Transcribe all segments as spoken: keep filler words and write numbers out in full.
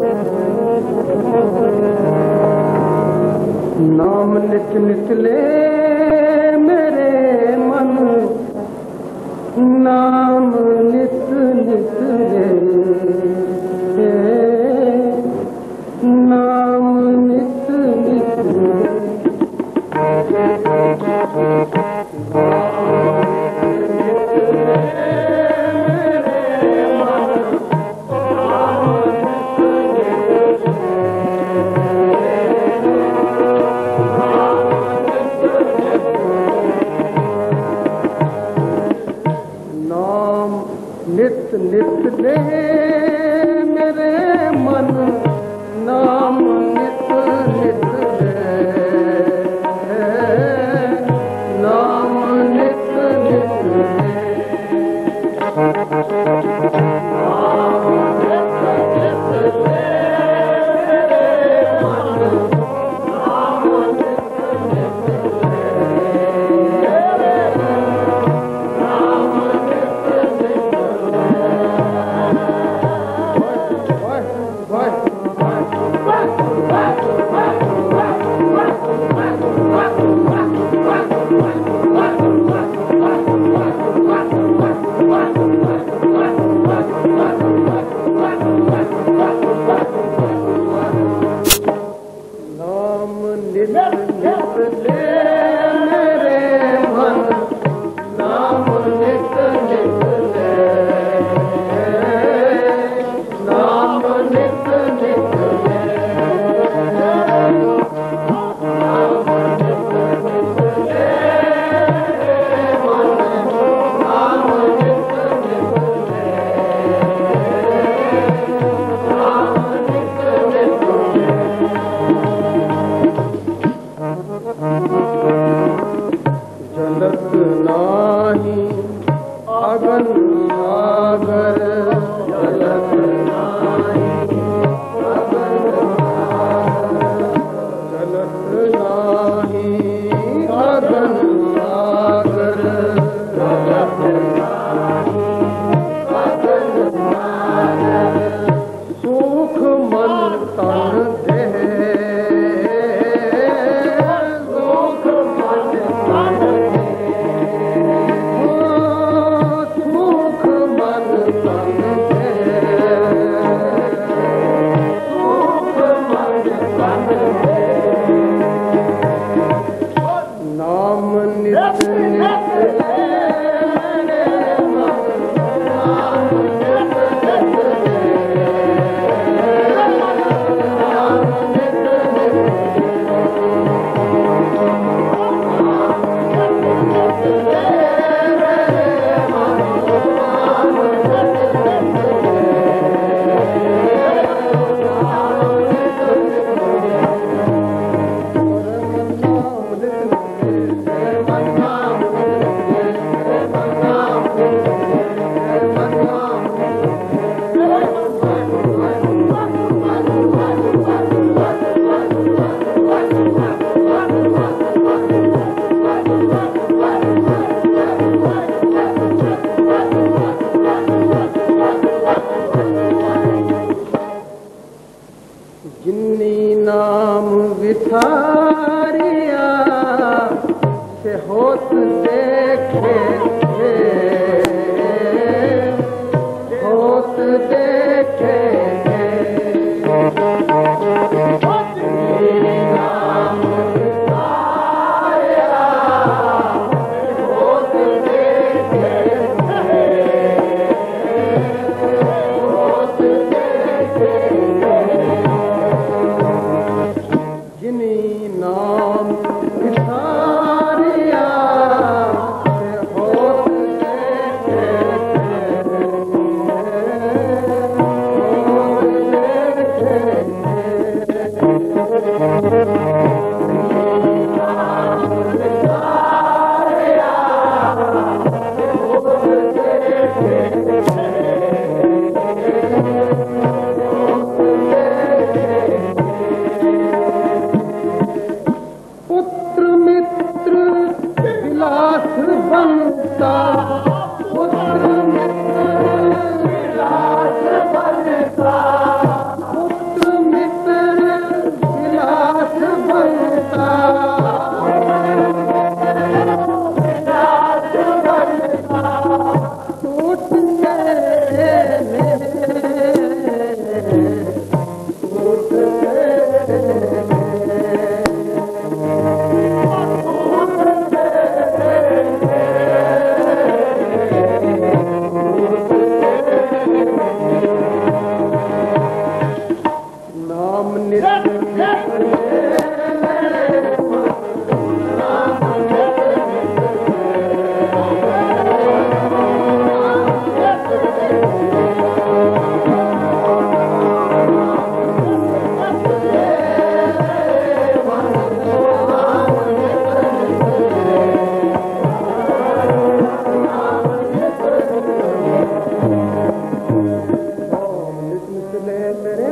नाम नित निकले मेरे मन, नाम नित निकले, नाम नित निकले। नित नित ले मेरे मन, नाम नित नित ले, नाम नित नित ले, नाम नित नित ले मेरे मन, नाम नित नित ले, नाम नित नित जलत नाही अगन सागर, जलत नाही अगन सागर, जलत नाही अगन सागर, जलत नाही अगन सागर, सुख मन तन देह, सुख मन तन नाम नित नित ले मेरे मन, नाम नित नित ले, नाम नित नित ले, नाम नित नित ले मेरे मन, नाम नित नित ले, नाम नित नित ले। जिन्नी नाम विसारिया से होत देखे, होत देखे, जिन्नी नाम विसारिया होत देखे, होत देखे, जिनी नाम विसारिया से होत देखे, होत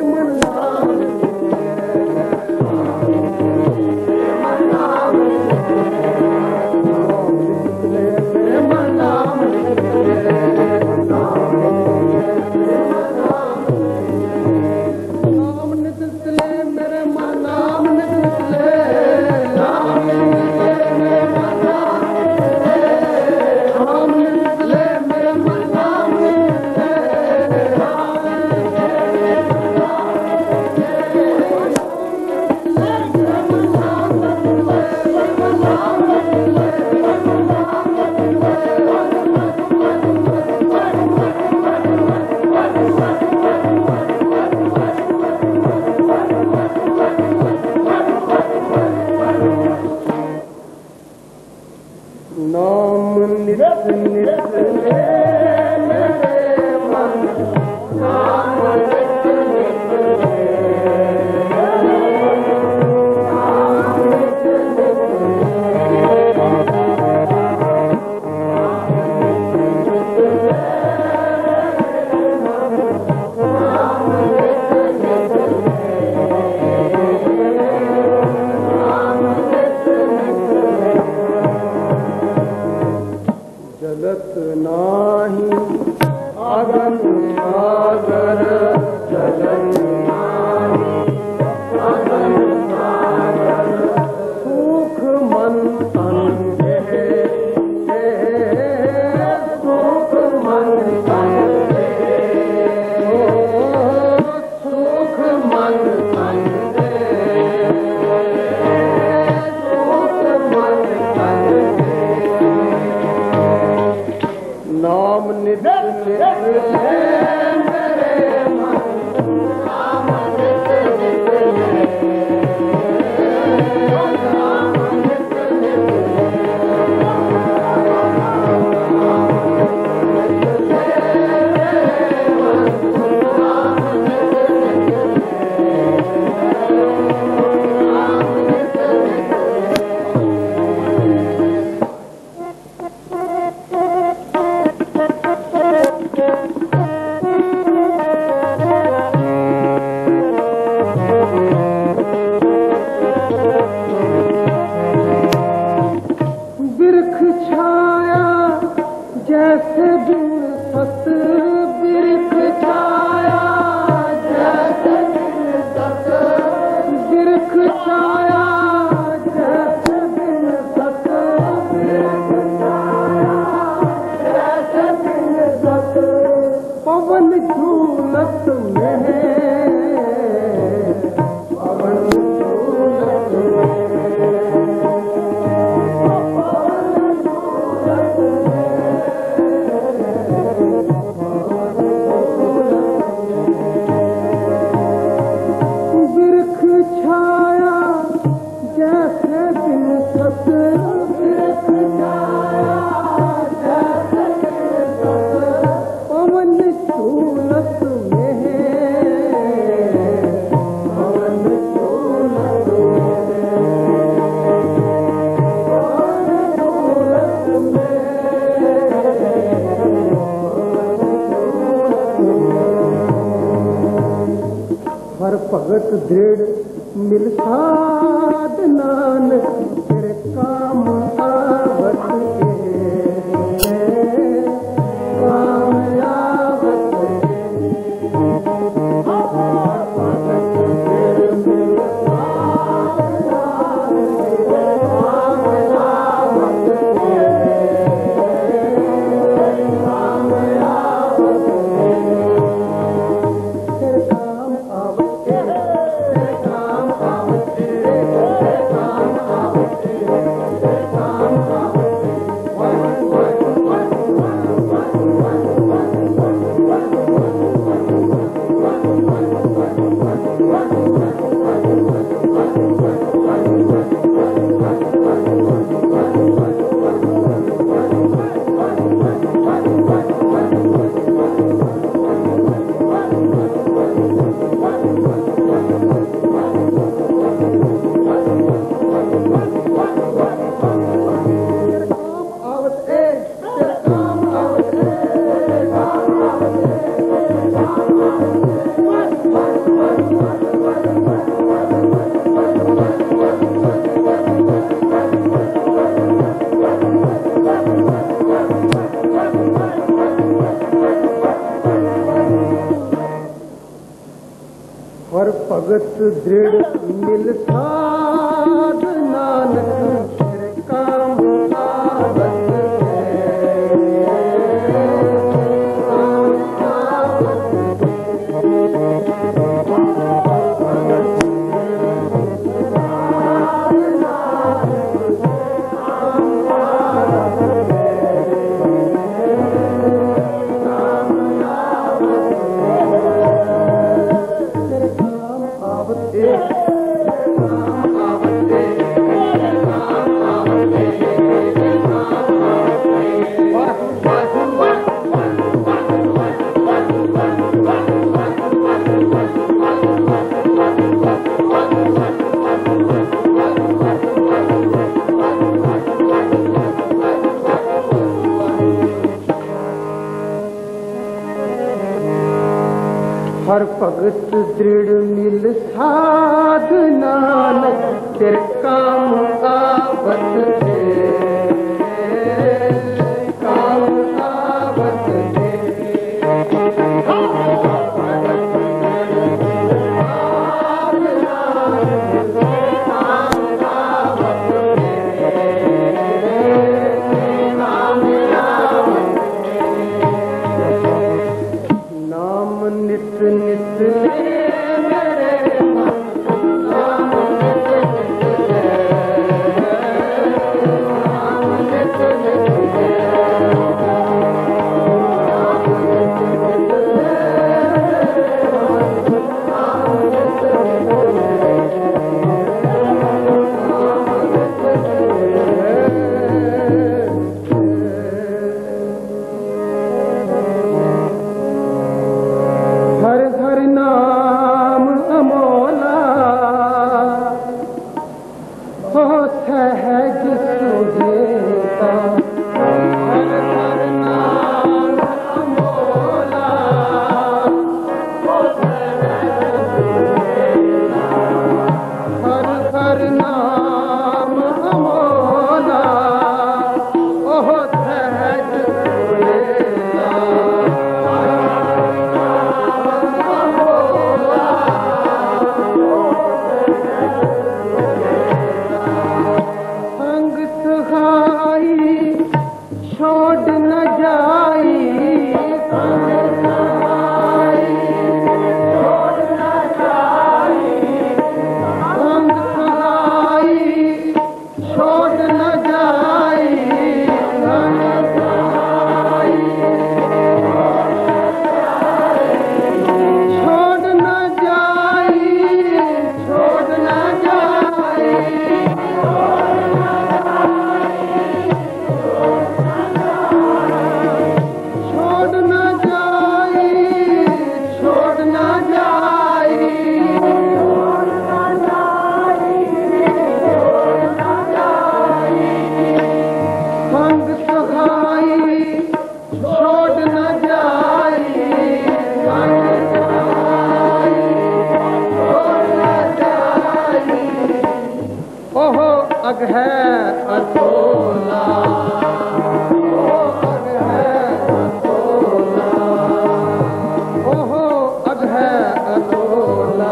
भगत दृढ़ मिल साध नानक तेरे काम आवत के काम आवत हर भगत दृढ़ मिल साध नानक तेरे काम आवत हर भगत दृढ़ मिल साध नानक तेरे काम आवत है काम आवत है नित नित मेरे नाम नित नित नाम नित नित हर हर नाम अमोला हो सहज सुहेता हर हर नाम अमोला हो सहज सुहेता हर हर नाम अमोला हो सहज सुहेता छोड़ न जाई संग सहाई छोड़ न जाई संग सहाई छोड़ न जाई संग सहाई छोड़ न जाई छोड़ न जाई ओहो अग है अतोला ओहो अग है अतोला ओहो अग है अतोला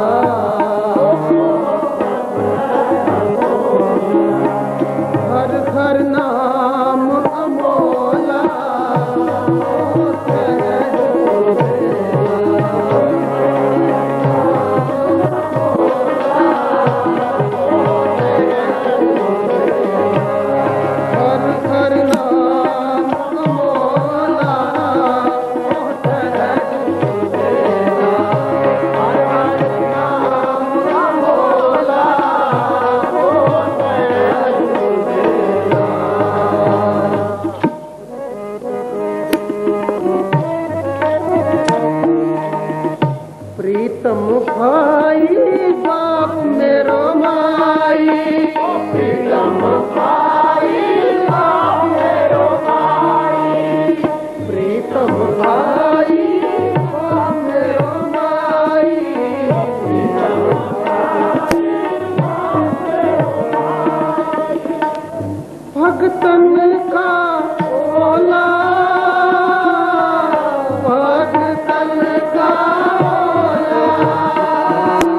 हर हर नाम अमोला प्रीतम भाई बाप मेरो माई प्रीतम भाई बाप मेरो माई प्रीतम भाई बाप मेरो माई प्रीतम भाई बाप मेरो माई भगतन का ओला भगतन का ओला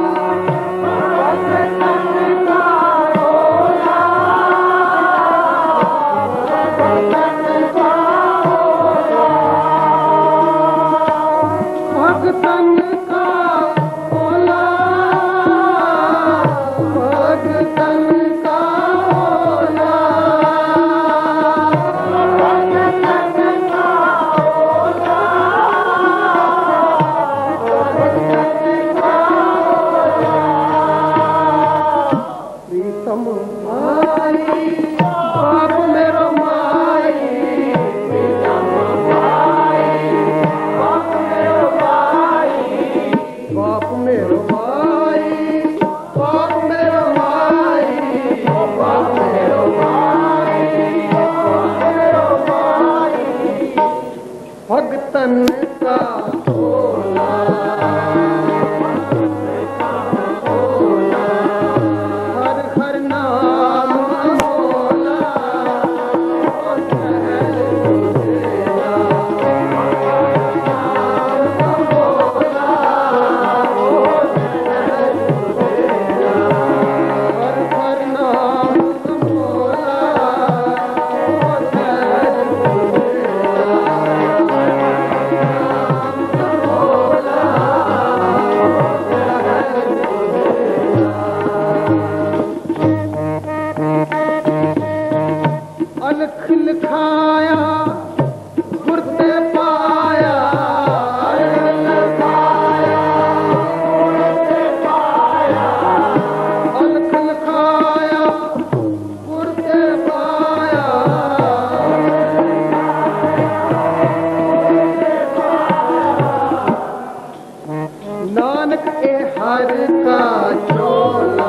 हर का चोला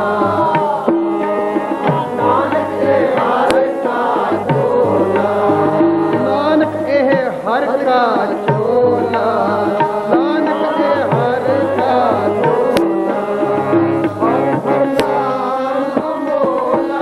नानक ए हर का चोला नानक ए हर का चोला नानक ए हर का चोला हर हर नाम मोला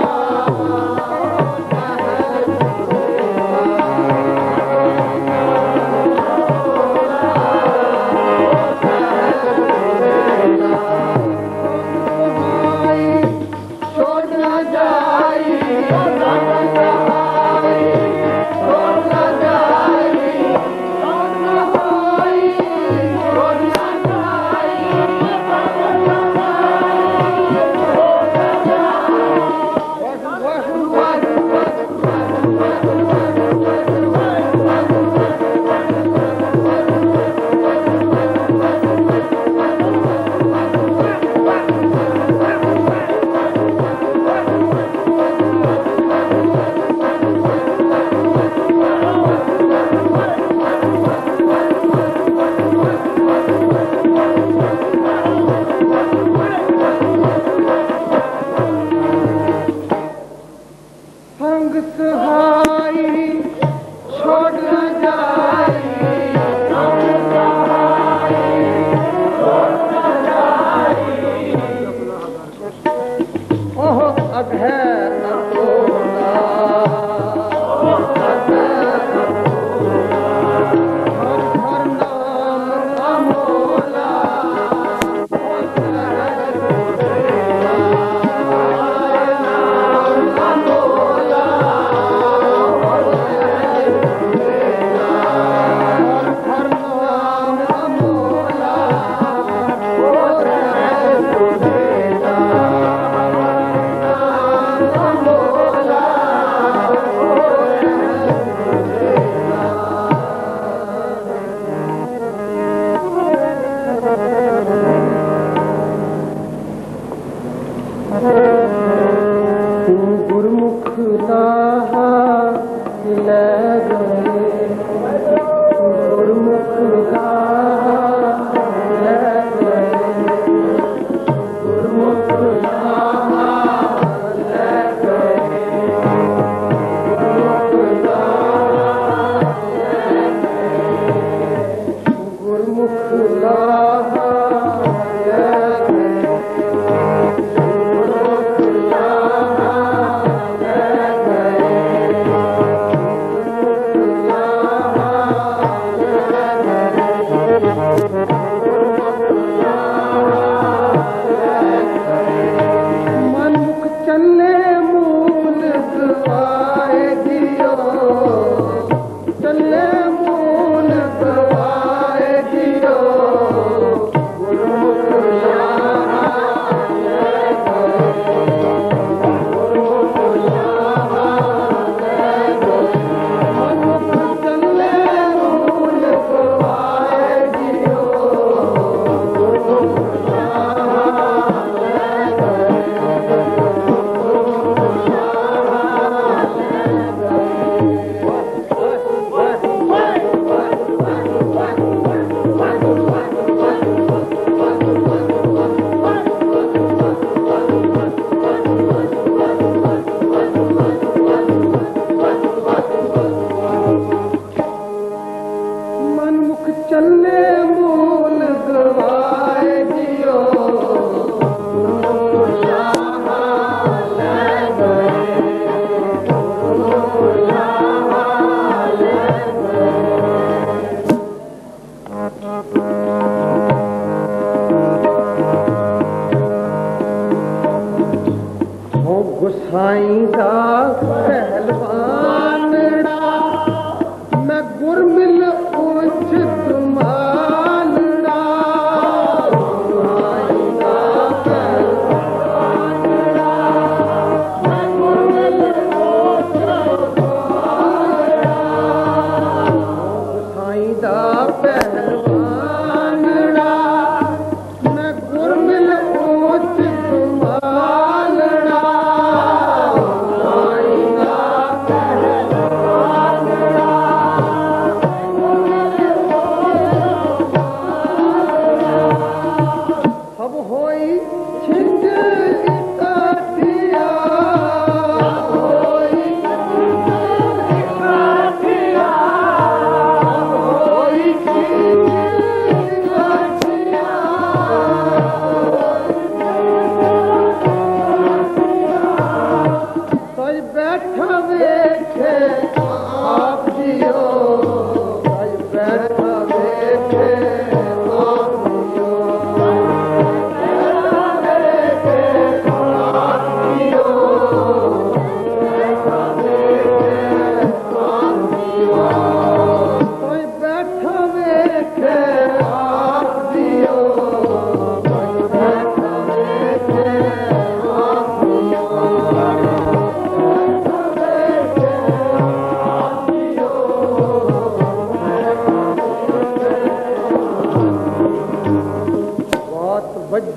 Hare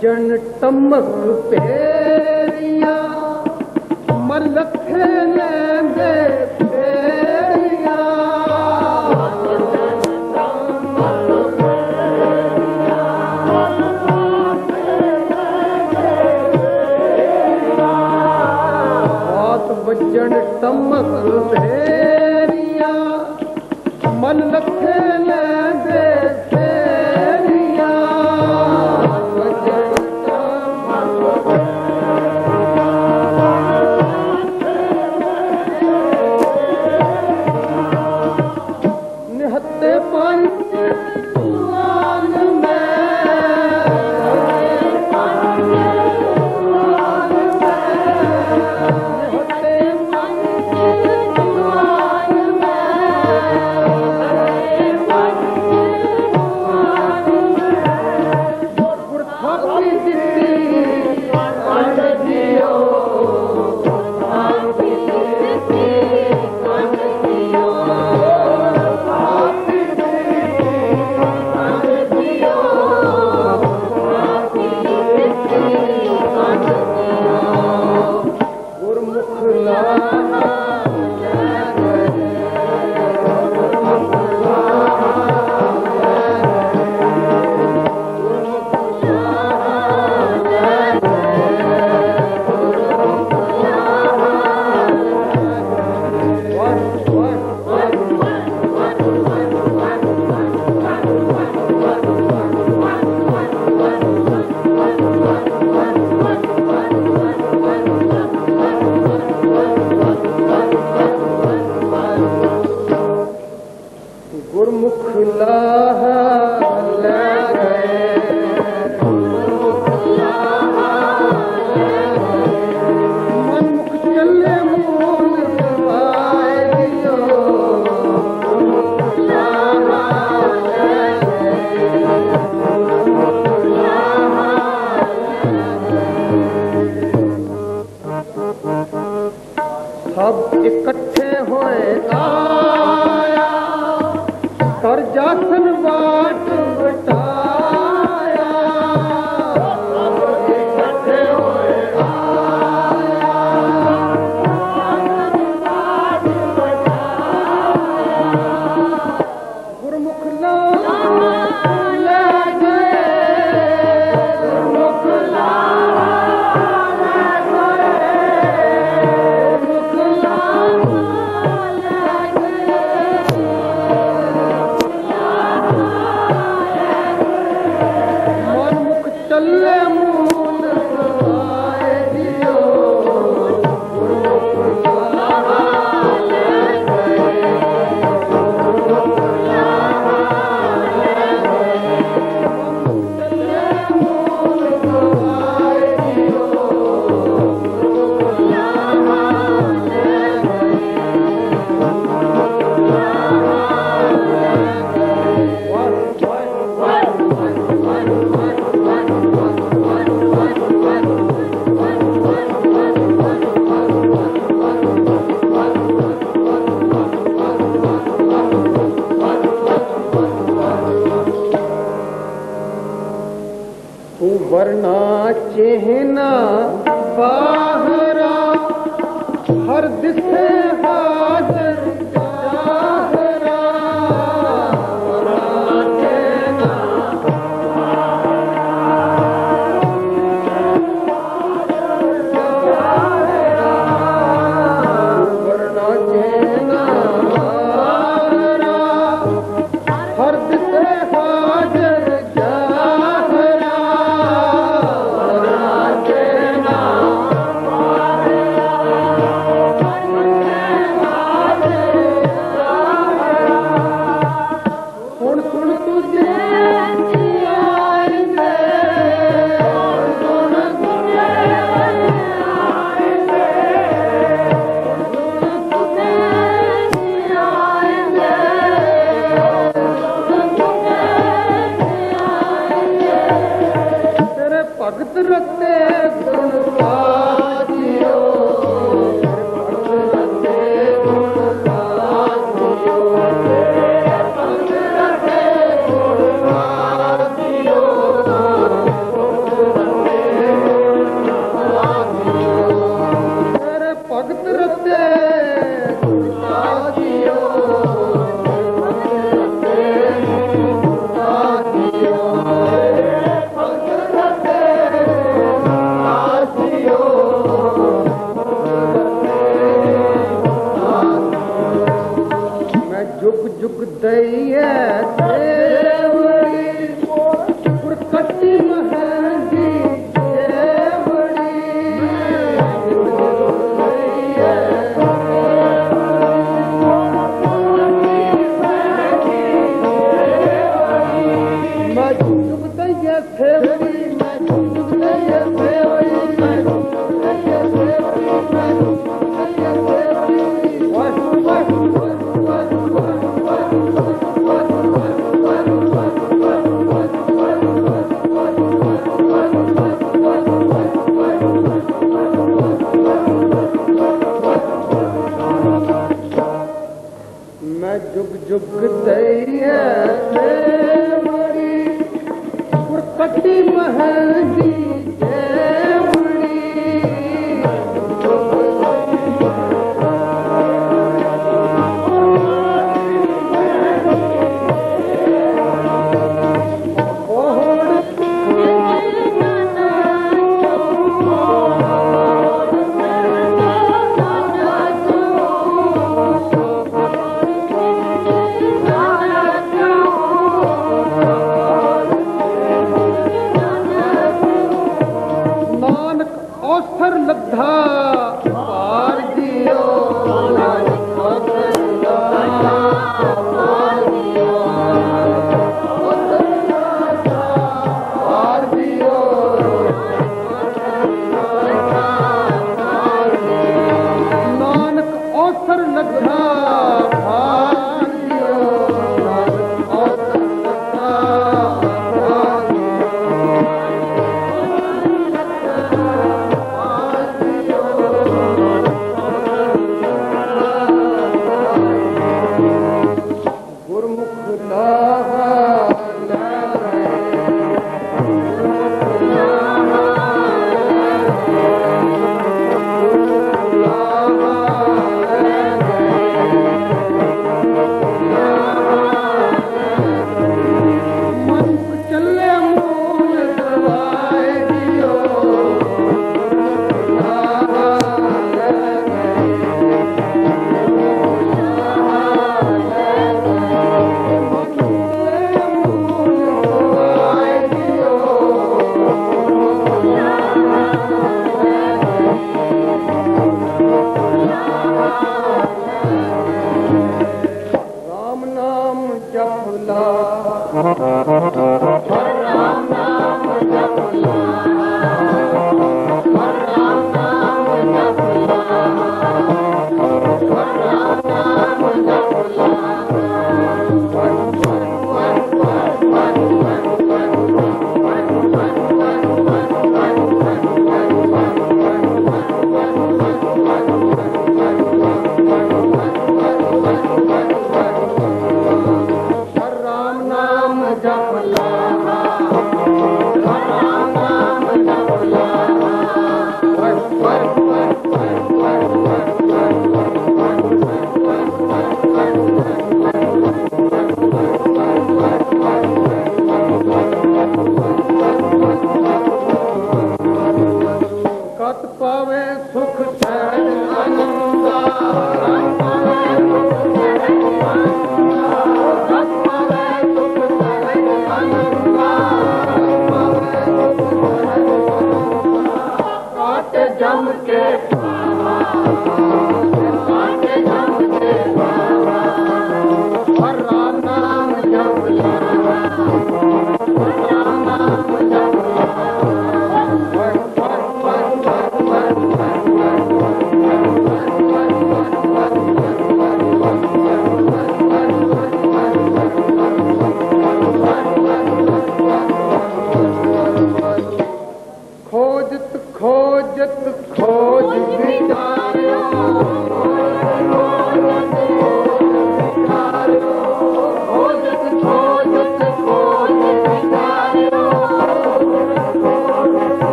ਵੱਜਣ ਟਮਕ ਪੇਰੀਆਂ ਮਲੱਖੇ ਲੈਂਦੇ ਫੇਰੀਆਂ ਬਾਤ ਵੱਜਣ ਟਮਕ ਪੇਰੀਆਂ ਮਲੱਖੇ ਲੈਂਦੇ ਫੇਰੀਆਂ ਵੱਜਣ ਟਮਕ ਨਿਹੱਤੇ ਪੰਜ ਸੁਆਨ ਗੁਰਮੁਖ ਲਾਹ ਲੈ ਗਏ ਮਨਮੁਖ ਚੱਲੇ ਮੂਲ ਪਾਏ ਦਿਓ ਗੁਰਮੁਖ ਲਾਹ ਲੈ ਗਏ ਗੁਰਮੁਖ ਲਾਹ ਸਭ ਇਕੱਠੇ ਹੋਏ ਆਇਆ ਕਰ ਜਾਸਨ ਬਾਟ ਬਟਾਇਆ ਸਭ ਇਕੱਠੇ ਹੋਏ ਆਇਆ ਜਾਸਨ ਬਾਟ ਬਟਾਇਆ ਗੁਰਮੁਖ ਲਾਹ ਲੈ ਗਏ ਗੁਰਮੁਖ ਲਾਹ ਲੈ ਗਏ ਗੁਰਮੁਖ ਲਾਹ ਲੈ ਗਏ ਮਨਮੁਖ ਚੱਲੇ ਮੂਲ ਪਾਏ ਦਿਓ ਗੁਰਮੁਖ ਲਾਹ ਲੈ ਗਏ ਗੁਰਮੁਖ ਲਾਹ ਲੈ ਗਏ ਚੱਲੇ ਮੂਲ ਪਾਏ ਦਿਓ ਗੁਰਮੁਖ ਲਾਹ ਲੈ ਗਏ ਗੁਰਮੁਖ ਲਾਹ ਲੈ ਗਏ ਵਾਹ ਤੂੰ ਵਰਨਾ ਚਿਹਨਾ ਬਾਹਰਾ ਹਰ ਦਿਸੇ ਹਾਜ਼ਰ ਜ਼ਾਹਰਾ ਵਰਨਾ ਚਿਹਨਾ ਵਰਨਾ ਚਿਹਨਾ ਬਾਹਰਾ ਹਰ ਦਿਸੇ ਹਾਜ਼ਰ ਜ਼ਾਹਰਾ ਵਰਨਾ ਚਿਹਨਾ ਹੁਣ ਸੁਣ ਤੁਝੇ ਆਏਂਗੇ ਸੁਣ ਤੁਝੇ ਆਏਂਗੇ ਸੁਣ ਤੁਝੇ ਆਏਂਗੇ ਸੁਣ ਤੁਝੇ ਆਏਂਗੇ ਤੇਰੇ ਭਗਤ ਰਤੇ ਗੁਣ ਪਾਜਿਓ ਤੇਰੇ ਭਗਤ ਰਤੇ ਗੁਣ ਪਾਜਿਓ ਤੇਰੇ ਭਗਤ ਰਤੇ ਗੁਣ ਪਾਜਿਓ जुग दैया बड़ी कटी महंगी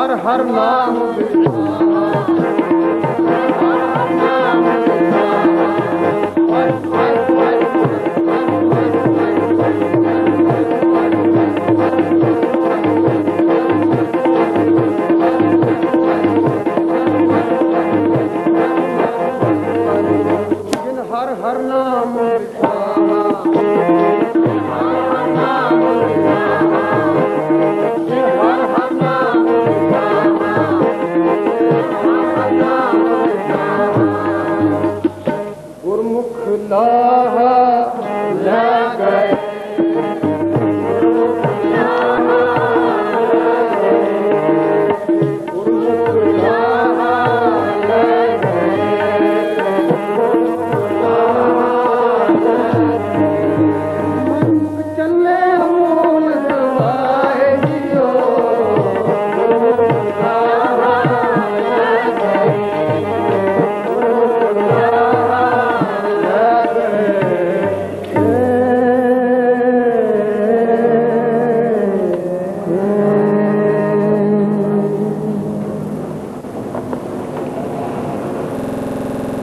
हर हर नाम विचार